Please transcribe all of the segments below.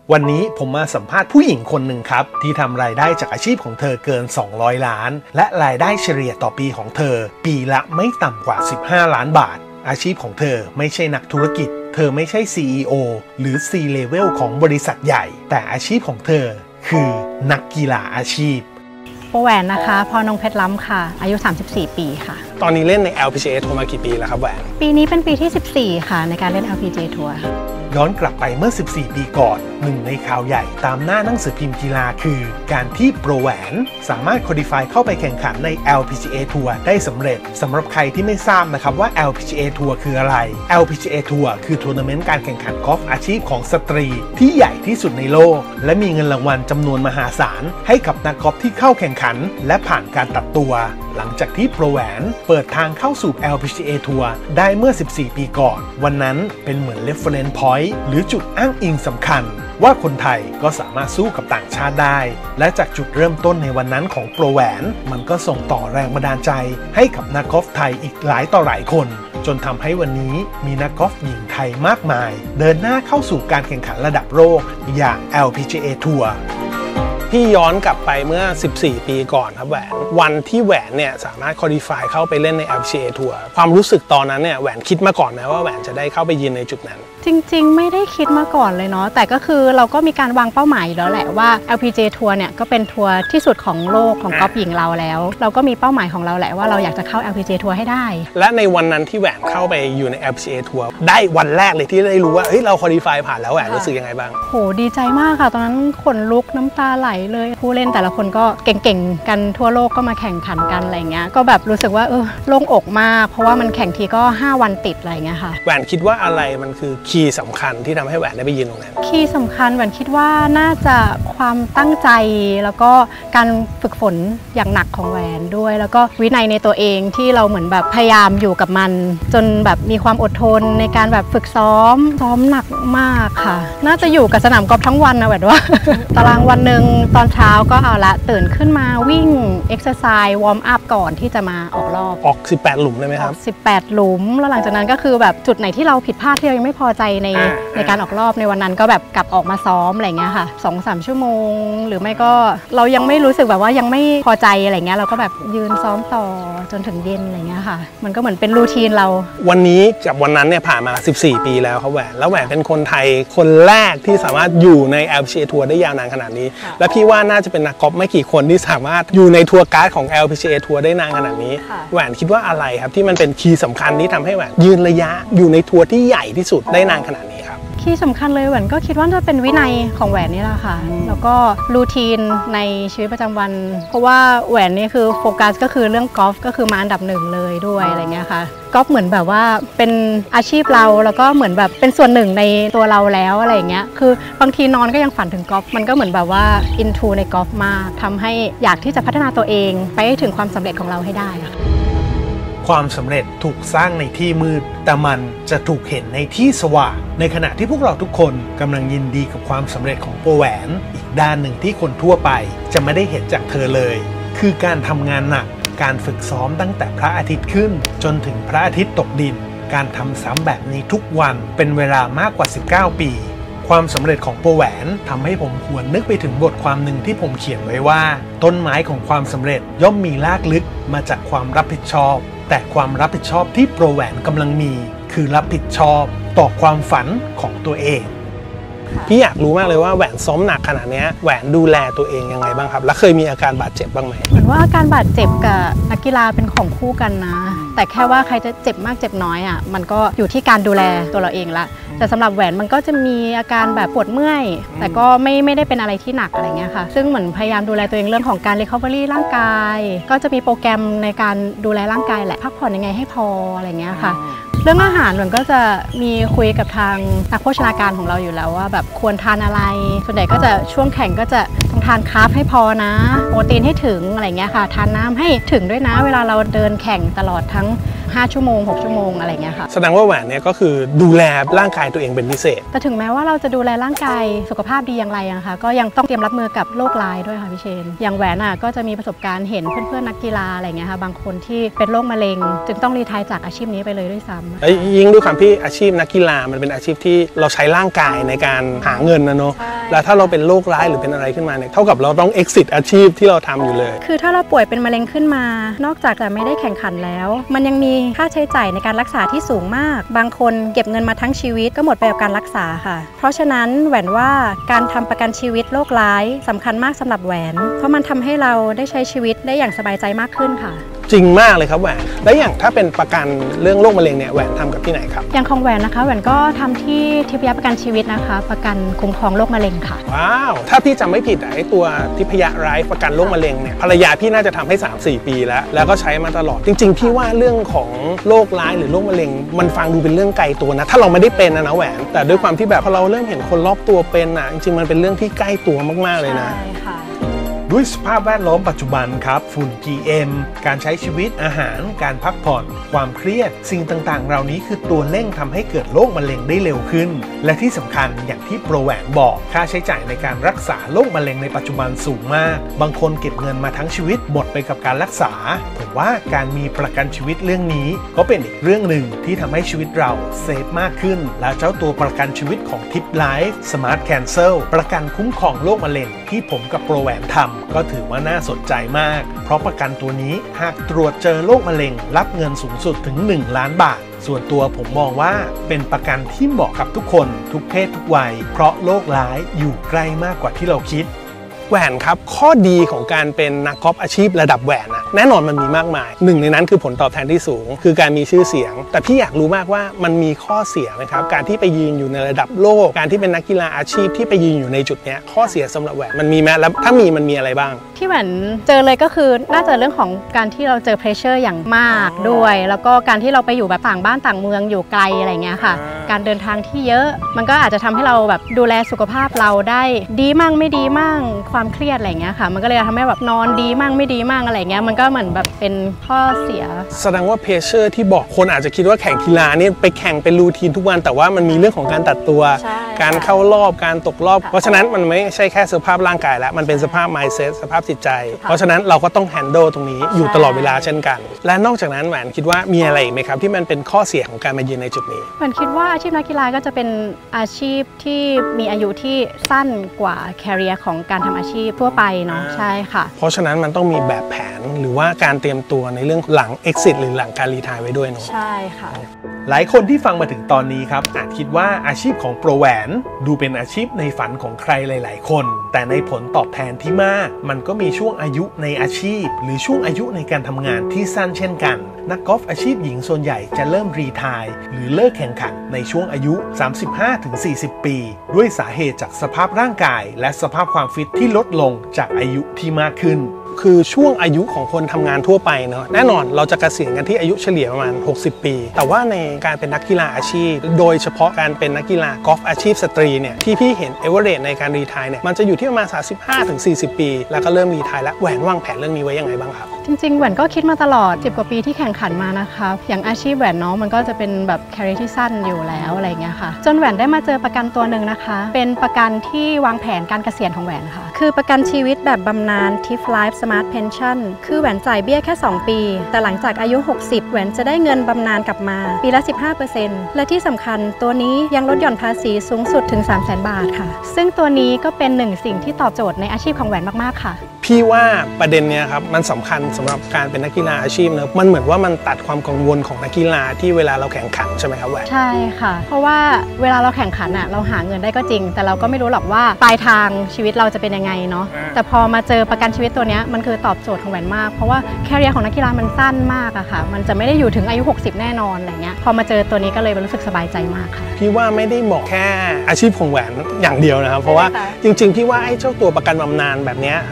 วันนี้ผมมาสัมภาษณ์ผู้หญิงคนหนึ่งครับที่ทำรายได้จากอาชีพของเธอเกิน200ล้านและรายได้เฉลี่ยต่อปีของเธอปีละไม่ต่ำกว่า15ล้านบาทอาชีพของเธอไม่ใช่นักธุรกิจเธอไม่ใช่ CEO หรือ C-level ของบริษัทใหญ่แต่อาชีพของเธอคือนักกีฬาอาชีพโปรแหวนนะคะพอนงเพชรล้ำค่ะอายุ34ปีค่ะตอนนี้เล่นใน LPGA ทัวร์มากี่ปีแล้วครับแหวนปีนี้เป็นปีที่14ค่ะในการเล่น LPGA ทัวร์ย้อนกลับไปเมื่อ14ปีก่อนหนึ่งในข่าวใหญ่ตามหน้าหนังสือพิมพ์กีฬาคือการที่โปรแหวนสามารถ qualify เข้าไปแข่งขันใน LPGA ทัวร์ได้สำเร็จสำหรับใครที่ไม่ทราบนะครับว่า LPGA ทัวร์คืออะไร LPGA ทัวร์คือทัวร์นาเมนต์การแข่งขันกอล์ฟอาชีพของสตรีที่ใหญ่ที่สุดในโลกและมีเงินรางวัลจำนวนมหาศาลให้กับนักกอล์ฟที่เข้าแข่งขันและผ่านการตัดตัวหลังจากที่โปรแหวนเปิดทางเข้าสู่ LPGA ทัวร์ได้เมื่อ14ปีก่อนวันนั้นเป็นเหมือน reference point หรือจุดอ้างอิงสำคัญว่าคนไทยก็สามารถสู้กับต่างชาติได้และจากจุดเริ่มต้นในวันนั้นของโปรแหวนมันก็ส่งต่อแรงบันดาลใจให้กับนักกอล์ฟไทยอีกหลายต่อหลายคนจนทำให้วันนี้มีนักกอล์ฟหญิงไทยมากมายเดินหน้าเข้าสู่การแข่งขันระดับโลกอย่าง LPGA ทัวร์พี่ย้อนกลับไปเมื่อ14ปีก่อนครับแหวนวันที่แหวนเนี่ยสามารถ qualify เข้าไปเล่นใน LPGA ทัวร์ความรู้สึกตอนนั้นเนี่ยแหวนคิดมาก่อนไหมว่าแหวนจะได้เข้าไปยืนในจุดนั้นจริงๆไม่ได้คิดมาก่อนเลยเนาะแต่ก็คือเราก็มีการวางเป้าหมายแล้วแหละว่า LPGA ทัวร์เนี่ยก็เป็นทัวร์ที่สุดของโลกของกอล์ฟหญิงเราแล้วเราก็มีเป้าหมายของเราแหละว่าเราอยากจะเข้า LPGA ทัวร์ให้ได้และในวันนั้นที่แหวนเข้าไปอยู่ใน LPGA ทัวร์ได้วันแรกเลยที่ได้รู้ว่าเฮ้ยเรา qualify ผ่านแล้วแหวนรู้สึกยังไงบ้างโหดีใจมากค่ะตอนนั้นขนลุกน้ำตาไหลเลยผู้เล่นแต่ละคนก็เก่งๆกันทั่วโลกก็มาแข่งขันกันอะไรเงี้ยก็แบบรู้สึกว่าโล่งอกมากเพราะว่ามันแข่งทีก็5วันติดอะไรเงี้ยค่ะแหวนคิดว่าอะไรมันคือคีย์สำคัญที่ทำให้แหวนได้ไปยืนตรงนั้นคีย์สำคัญแหวนคิดว่าน่าจะความตั้งใจแล้วก็การฝึกฝนอย่างหนักของแหวนด้วยแล้วก็วินัยในตัวเองที่เราเหมือนแบบพยายามอยู่กับมันจนแบบมีความอดทนในการแบบฝึกซ้อมหนักมากค่ะน่าจะอยู่กับสนามกอล์ฟทั้งวันนะแหวนว่า ตารางวันหนึ่งตอนเช้าก็เอาละตื่นขึ้นมาวิ่งเอ็กซ์ไซส์วอร์มอัพก่อนที่จะมาออกรอบออก18หลุมเลยไหมครับ 18หลุมแล้วหลังจากนั้นก็คือแบบจุดไหนที่เราผิดพลาดที่เรายังไม่พอใจในการออกรอบในวันนั้นก็แบบกลับออกมาซ้อมอะไรเงี้ยค่ะ 2-3 ชั่วโมงหรือไม่ก็เรายังไม่รู้สึกแบบว่ายังไม่พอใจอะไรเงี้ยเราก็แบบยืนซ้อมต่อจนถึงเย็นอะไรเงี้ยค่ะมันก็เหมือนเป็นรูทีนเราวันนี้กับวันนั้นเนี่ยผ่านมา14ปีแล้วครับแหวนแล้วแหวนเป็นคนไทยคนแรกที่สามารถอยู่ใน LPGA ทัวร์ได้ยาวนานขนาดนี้และพี่ว่าน่าจะเป็นนักกอล์ฟไม่กี่คนที่สามารถอยู่ในทัวร์การ์ดของ LPGA ทัวร์ได้นานขนาดนี้แหวนคิดว่าอะไรครับที่มันเป็นคีย์สำคัญที่ทำให้แหวนยืนระยะอยู่ในทัวร์ที่ใหญ่ที่สุดได้นานขนาดนี้ครับคีย์สำคัญเลยแหวนก็คิดว่าจะเป็นวินัยของแหวนนี่แหละค่ะแล้วก็รูทีนในชีวิตประจำวันเพราะว่าแหวนนี่คือโฟกัสก็คือเรื่องกอล์ฟก็คือมาอันดับ1เลยด้วยอะไรเงี้ยค่ะกอล์ฟเหมือนแบบว่าเป็นอาชีพเราแล้วก็เหมือนแบบเป็นส่วนหนึ่งในตัวเราแล้วอะไรเงี้ยคือบางทีนอนก็ยังฝันถึงกอล์ฟมันก็เหมือนแบบว่าอินทูในกอล์ฟมากทำให้อยากที่จะพัฒนาตัวเองไปให้ถึงความสำเร็จของเราให้ได้ค่ะความสำเร็จถูกสร้างในที่มืดแต่มันจะถูกเห็นในที่สว่างในขณะที่พวกเราทุกคนกำลังยินดีกับความสำเร็จของโปรแหวนอีกด้านหนึ่งที่คนทั่วไปจะไม่ได้เห็นจากเธอเลยคือการทำงานหนักการฝึกซ้อมตั้งแต่พระอาทิตย์ขึ้นจนถึงพระอาทิตย์ตกดินการทำซ้ำแบบนี้ทุกวันเป็นเวลามากกว่า19ปีความสำเร็จของโปรแหวนทำให้ผมหวนนึกไปถึงบทความหนึ่งที่ผมเขียนไว้ว่าต้นไม้ของความสำเร็จย่อมมีรากลึกมาจากความรับผิดชอบแต่ความรับผิดชอบที่โปรแหวนกำลังมีคือรับผิดชอบต่อความฝันของตัวเองพี่อยากรู้มากเลยว่าแหวนซ้อมหนักขนาดนี้แหวนดูแลตัวเองยังไงบ้างครับแล้วเคยมีอาการบาดเจ็บบ้างไหมเหมือนว่าอาการบาดเจ็บกับนักกีฬาเป็นของคู่กันนะแต่แค่ว่าใครจะเจ็บมากเจ็บน้อยอ่ะมันก็อยู่ที่การดูแลตัวเราเองละแต่สำหรับแหวนมันก็จะมีอาการแบบปวดเมื่อยแต่ก็ไม่ได้เป็นอะไรที่หนักอะไรเงี้ยค่ะซึ่งเหมือนพยายามดูแลตัวเองเรื่องของการ recovery ร่างกายก็จะมีโปรแกรมในการดูแลร่างกายแหละพักผ่อนยังไงให้พออะไรเงี้ยค่ะเรื่องอาหารมันก็จะมีคุยกับทางนักโภชนาการของเราอยู่แล้วว่าแบบควรทานอะไรส่วนใหญ่ก็จะช่วงแข่งก็จะต้องทานคาร์บให้พอนะโปรตีนให้ถึงอะไรเงี้ยค่ะทานน้ำให้ถึงด้วยนะเวลาเราเดินแข่งตลอดทั้ง 5 ชั่วโมง 6 ชั่วโมงอะไรเงี้ยค่ะแสดงว่าแหวนเนี่ยก็คือดูแลร่างกายตัวเองเป็นพิเศษแต่ถึงแม้ว่าเราจะดูแลร่างกายสุขภาพดีอย่างไรนะคะก็ยังต้องเตรียมรับมือกับโรคร้ายด้วยค่ะพี่เชนอย่างแหวนก็จะมีประสบการณ์เห็นเพื่อนๆนักกีฬาอะไรเงี้ยค่ะบางคนที่เป็นโรคมะเร็งจึงต้องรีไทร์จากอาชีพนี้ไปเลยด้วยซ้ำแล้วยิ่งด้วยความที่อาชีพนักกีฬามันเป็นอาชีพที่เราใช้ร่างกายในการหาเงินนะเนาะแล้วถ้าเราเป็นโรคร้ายหรือเป็นอะไรขึ้นมาเนี่ยเท่ากับเราต้อง exit อาชีพที่เราทำอยู่เลยคือถ้าเราป่วยเป็นมะเร็งขึ้นมานอกจากจะไม่ได้แข่งขันแล้วมันยังมีค่าใช้จ่ายในการรักษาที่สูงมากบางคนเก็บเงินมาทั้งชีวิตก็หมดไปกับการรักษาค่ะเพราะฉะนั้นแหวนว่าการทำประกันชีวิตโรคร้ายสำคัญมากสำหรับแหวนเพราะมันทำให้เราได้ใช้ชีวิตได้อย่างสบายใจมากขึ้นค่ะจริงมากเลยครับแหวนและอย่างถ้าเป็นประกันเรื่องโรคมะเร็งเนี่ยแหวนทำกับที่ไหนครับอย่างของแหวนนะคะแหวนก็ทำที่ทิพยประกันชีวิตนะคะประกันคุ้มครองโรคมะเร็งค่ะว้าวถ้าพี่จำไม่ผิดไอ้ตัวทิพยไลฟ์ประกันโรคมะเร็งเนี่ยภรรยาพี่น่าจะทำให้ 3-4 ปีแล้วก็ใช้มาตลอดจริงๆพี่ว่าเรื่องของโรคร้ายหรือโรคมะเร็งมันฟังดูเป็นเรื่องไกลตัวนะถ้าเราไม่ได้เป็นนะแหวนแต่ด้วยความที่แบบพอเราเริ่มเห็นคนรอบตัวเป็นจริงๆมันเป็นเรื่องที่ใกล้ตัวมากๆเลยนะใช่ค่ะด้วยสภาพแวดล้อมปัจจุบันครับฝุ่น PM การใช้ชีวิตอาหารการพักผ่อนความเครียดสิ่งต่างๆเหล่านี้คือตัวเร่งทำให้เกิดโรคมะเร็งได้เร็วขึ้นและที่สำคัญอย่างที่โปรแหวนบอกค่าใช้จ่ายในการรักษาโรคมะเร็งในปัจจุบันสูงมากบางคนเก็บเงินมาทั้งชีวิตหมดไปกับการรักษาผมว่าการมีประกันชีวิตเรื่องนี้ก็เป็นอีกเรื่องหนึ่งที่ทำให้ชีวิตเราเซฟมากขึ้นและเจ้าตัวประกันชีวิตของทิปไลฟ์สมาร์ทแคนเซิลประกันคุ้มครองโรคมะเร็งที่ผมกับโปรแหวนทำก็ถือว่าน่าสนใจมากเพราะประกันตัวนี้หากตรวจเจอโรคมะเร็งรับเงินสูงสุดถึง1 ล้านบาทส่วนตัวผมมองว่าเป็นประกันที่เหมาะกับทุกคนทุกเพศทุกวัยเพราะโรคร้ายอยู่ใกล้มากกว่าที่เราคิดแหวนครับข้อดีของการเป็นนักกอล์ฟอาชีพระดับแหวนแน่นอนมันมีมากมายหนึ่งในนั้นคือผลตอบแทนที่สูงคือการมีชื่อเสียงแต่พี่อยากรู้มากว่ามันมีข้อเสียไหมครับการที่ไปยืนอยู่ในระดับโลกการที่เป็นนักกีฬาอาชีพที่ไปยืนอยู่ในจุดนี้ข้อเสียสำหรับแหวนมันมีไหมแล้วถ้ามีมันมีอะไรบ้างที่แหวนเจอเลยก็คือน่าจะเรื่องของการที่เราเจอเพรสเชอร์อย่างมากด้วยแล้วก็การที่เราไปอยู่แบบต่างบ้านต่างเมืองอยู่ไกลอะไรเงี้ยค่ะการเดินทางที่เยอะมันก็อาจจะทำให้เราแบบดูแลสุขภาพเราได้ดีมั่งไม่ดีมั่งความเครียดอะไรเงี้ยค่ะมันก็เลยทำให้แบบนอนดีมั่งไม่ดีมั่งอะไรเงี้ยมันก็เหมือนแบบเป็นข้อเสียแสดงว่าเพรสเชอร์ที่บอกคนอาจจะคิดว่าแข่งกีฬานี่ไปแข่งเป็นรูทีนทุกวันแต่ว่ามันมีเรื่องของการตัดตัวการเข้ารอบการตกรอบเพราะฉะนั้นมันไม่ใช่แค่สภาพร่างกายแล้วมันเป็นสภาพ mindset สภาพจิตใจเพราะฉะนั้นเราก็ต้อง handle ตรงนี้อยู่ตลอดเวลาเช่นกันและนอกจากนั้นแหวนคิดว่ามีอะไรอีกไหมครับที่มันเป็นข้อเสียของการมายืนในจุดนี้แหวนคิดว่าอาชีพนักกีฬาก็จะเป็นอาชีพที่มีอายุที่สั้นกว่า career ของการทำอาชีพทั่วไปเนาะใช่ค่ะเพราะฉะนั้นมันต้องมีแบบแผนหรือว่าการเตรียมตัวในเรื่องหลัง exit หรือหลังการรีไทร์ไว้ด้วยเนาะใช่ค่ะหลายคนที่ฟังมาถึงตอนนี้ครับอาจคิดว่าอาชีพของโปรแหวนดูเป็นอาชีพในฝันของใครหลายๆคนแต่ในผลตอบแทนที่มากมันก็มีช่วงอายุในอาชีพหรือช่วงอายุในการทำงานที่สั้นเช่นกันนักกอล์ฟอาชีพหญิงส่วนใหญ่จะเริ่มรีไทร์หรือเลิกแข่งขันในช่วงอายุ 35-40 ปีด้วยสาเหตุจากสภาพร่างกายและสภาพความฟิตที่ลดลงจากอายุที่มากขึ้นคือช่วงอายุของคนทำงานทั่วไปเนาะแน่นอนเราจะเกษียณกันที่อายุเฉลี่ยประมาณ60 ปีแต่ว่าในการเป็นนักกีฬาอาชีพโดยเฉพาะการเป็นนักกีฬากอล์ฟอาชีพสตรีเนี่ยที่พี่เห็นเอเวอเรสต์ในการรีไทร์เนี่ยมันจะอยู่ที่ประมาณ 35-40 ปีแล้วก็เริ่มรีไทร์แล้วแหวนวางแผนเรื่องนี้ไว้ยังไงบ้างครับจริงๆแหวนก็คิดมาตลอด10 กว่าปีที่แข่งขันมานะคะอย่างอาชีพแหวนเนาะมันก็จะเป็นแบบแคริเอร์ที่สั้นอยู่แล้วอะไรเงี้ยค่ะจนแหวนได้มาเจอประกันตัวหนึ่งนะคะเป็นประกันที่วางแผนการเกษียณของแหวนค่ะคือประกันชีวิตแบบบำนาญ TIF Life Smart Pension คือแหวนจ่ายเบี้ยแค่2 ปีแต่หลังจากอายุ60แหวนจะได้เงินบำนาญกลับมาปีละ 15% และที่สำคัญตัวนี้ยังลดหย่อนภาษีสูงสุดถึง 300,000 บาทค่ะซึ่งตัวนี้ก็เป็นหนึ่งสิ่งที่ตอบโจทย์ในอาชีพของแหวนมากๆค่ะพี่ว่าประเด็นเนี้ยครับมันสำคัญสำหรับการเป็นนักกีฬาอาชีพเนอะมันเหมือนว่ามันตัดความกังวลของนักกีฬาที่เวลาเราแข่งขันใช่ไหมครับแหวนใช่ค่ะเพราะว่าเวลาเราแข่งขันเราหาเงินได้ก็จริงแต่เราก็ไม่รู้หรอกว่าปลายทางชีวิตเราจะเป็นยังไงเนาะแต่พอมาเจอประกันชีวิตตัวนี้มันคือตอบโจทย์ของแหวนมากเพราะว่าแคริเอร์ของนักกีฬามันสั้นมากอะค่ะมันจะไม่ได้อยู่ถึงอายุ60แน่นอนอะไรเงี้ยพอมาเจอตัวนี้ก็เลยรู้สึกสบายใจมากค่ะพี่ว่าไม่ได้เหมาะแค่อาชีพของแหวนอย่างเดียวนะครับเพราะว่าจริงๆพี่ว่าไอ้เจ้าตัวประกันบำนาญแบบนี้หรืออย่าง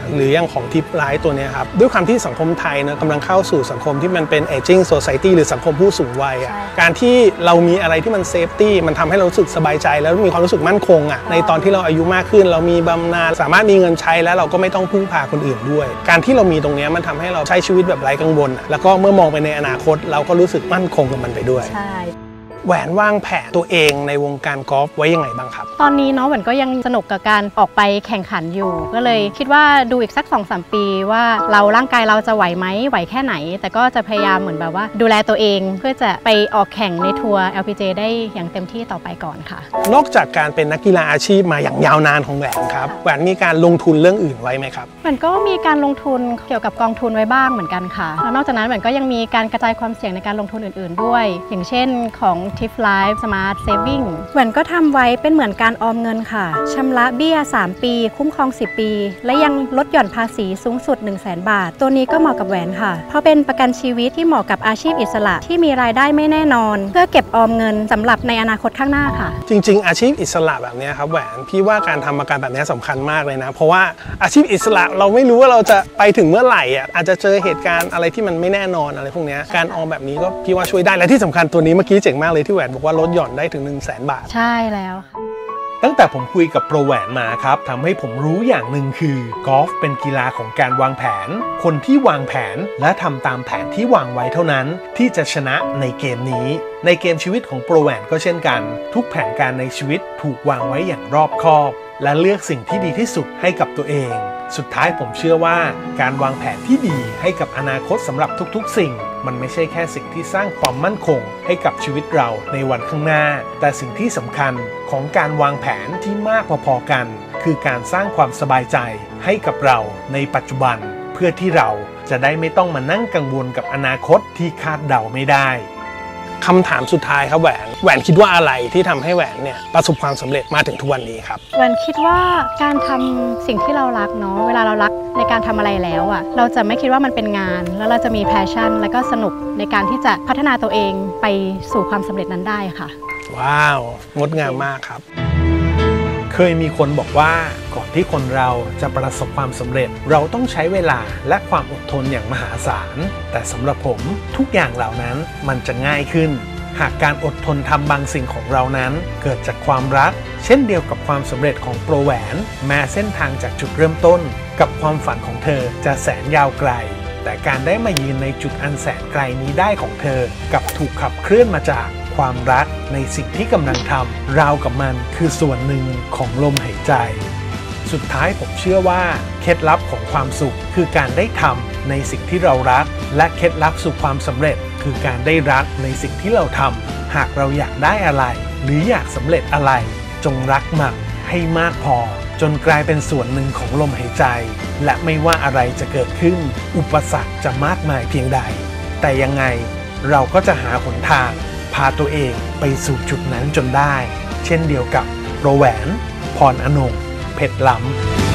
ของทิปไลท์ตัวนี้ครับด้วยความที่สังคมไทยนะกำลังเข้าสู่สังคมที่มันเป็น aging society หรือสังคมผู้สูงวัยการที่เรามีอะไรที่มันเซฟตี้มันทำให้เรารู้สึกสบายใจแล้วมีความรู้สึกมั่นคงในตอนที่เราอายุมากขึ้นเรามีบำนาญสามารถมีเงินใช้แล้วเราก็ไม่ต้องพึ่งพาคนอื่นด้วยการที่เรามีตรงนี้มันทำให้เราใช้ชีวิตแบบไร้กังวลแล้วก็เมื่อมองไปในอนาคตเราก็รู้สึกมั่นคงกับมันไปด้วยแหวนวางแผนตัวเองในวงการกอล์ฟไว้ยังไงบ้างครับตอนนี้เนาะแหวนก็ยังสนุกกับการออกไปแข่งขันอยู่ก็เลยคิดว่าดูอีกสัก 2-3 ปีว่าร่างกายเราจะไหวไหมไหวแค่ไหนแต่ก็จะพยายามเหมือนแบบว่าดูแลตัวเองเพื่อจะไปออกแข่งในทัวร์ LPGA ได้อย่างเต็มที่ต่อไปก่อนค่ะนอกจากการเป็นนักกีฬาอาชีพมาอย่างยาวนานของแหวนครับแหวนมีการลงทุนเรื่องอื่นไว้ไหมครับแหวนก็มีการลงทุนเกี่ยวกับกองทุนไว้บ้างเหมือนกันค่ะแล้วนอกจากนั้นแหวนก็ยังมีการกระจายความเสี่ยงในการลงทุนอื่นๆด้วยอย่างเช่นของ TIP Life Smart Saving แหวนก็ทำไว้เป็นเหมือนการออมเงินค่ะชำระเบี้ย3 ปีคุ้มครอง10 ปีและยังลดหย่อนภาษีสูงสุด 100,000 บาทตัวนี้ก็เหมาะกับแหวนค่ะเพราะเป็นประกันชีวิตที่เหมาะกับอาชีพอิสระที่มีรายได้ไม่แน่นอนเพื่อเก็บออมเงินสำหรับในอนาคตข้างหน้าค่ะจริงๆอาชีพอิสระแบบนี้ครับแหวนพี่ว่าการทำประกันแบบนี้สำคัญมากเลยนะเพราะว่าอาชีพอิสระเราไม่รู้ว่าเราจะไปถึงเมื่อไหร่อาจจะเจอเหตุการณ์อะไรที่มันไม่แน่นอนอะไรพวกนี้การออมแบบนี้ก็พี่ว่าช่วยได้และที่สำคัญตัวนี้เมื่อกี้เจ๋งมากเลยที่แหวนบอกว่าลดหย่อนได้ถึง 100,000 บาทใช่แล้วตั้งแต่ผมคุยกับโปรแหวนมาครับทำให้ผมรู้อย่างหนึ่งคือกอล์ฟเป็นกีฬาของการวางแผนคนที่วางแผนและทำตามแผนที่วางไว้เท่านั้นที่จะชนะในเกมนี้ในเกมชีวิตของโปรแหวนก็เช่นกันทุกแผนการในชีวิตถูกวางไว้อย่างรอบคอบและเลือกสิ่งที่ดีที่สุดให้กับตัวเองสุดท้ายผมเชื่อว่าการวางแผนที่ดีให้กับอนาคตสำหรับทุกๆสิ่งมันไม่ใช่แค่สิ่งที่สร้างความมั่นคงให้กับชีวิตเราในวันข้างหน้าแต่สิ่งที่สำคัญของการวางแผนที่มากพอๆกันคือการสร้างความสบายใจให้กับเราในปัจจุบันเพื่อที่เราจะได้ไม่ต้องมานั่งกังวลกับอนาคตที่คาดเดาไม่ได้คำถามสุดท้ายครับแหวนคิดว่าอะไรที่ทำให้แหวนเนี่ยประสบความสำเร็จมาถึงทุกวันนี้ครับแหวนคิดว่าการทำสิ่งที่เรารักเนาะเวลาเรารักในการทำอะไรแล้วเราจะไม่คิดว่ามันเป็นงานแล้วเราจะมีแพชชั่นและก็สนุกในการที่จะพัฒนาตัวเองไปสู่ความสำเร็จนั้นได้ค่ะว้าวงดงามมากครับเคยมีคนบอกว่าก่อนที่คนเราจะประสบความสำเร็จเราต้องใช้เวลาและความอดทนอย่างมหาศาลแต่สำหรับผมทุกอย่างเหล่านั้นมันจะง่ายขึ้นหากการอดทนทำบางสิ่งของเรานั้นเกิดจากความรักเช่นเดียวกับความสำเร็จของโปรแหวนแม้เส้นทางจากจุดเริ่มต้นกับความฝันของเธอจะแสนยาวไกลแต่การได้มายืนในจุดอันแสนไกลนี้ได้ของเธอกับถูกขับเคลื่อนมาจากความรักในสิ่งที่กำลังทำราวกับมันคือส่วนหนึ่งของลมหายใจสุดท้ายผมเชื่อว่าเคล็ดลับของความสุขคือการได้ทำในสิ่งที่เรารักและเคล็ดลับสู่ความสำเร็จคือการได้รักในสิ่งที่เราทำหากเราอยากได้อะไรหรืออยากสำเร็จอะไรจงรักมันให้มากพอจนกลายเป็นส่วนหนึ่งของลมหายใจและไม่ว่าอะไรจะเกิดขึ้นอุปสรรคจะมากมายเพียงใดแต่ยังไงเราก็จะหาหนทางพาตัวเองไปสู่จุดนั้นจนได้เช่นเดียวกับโปรแหวนพรอนงค์เพชรล้ำ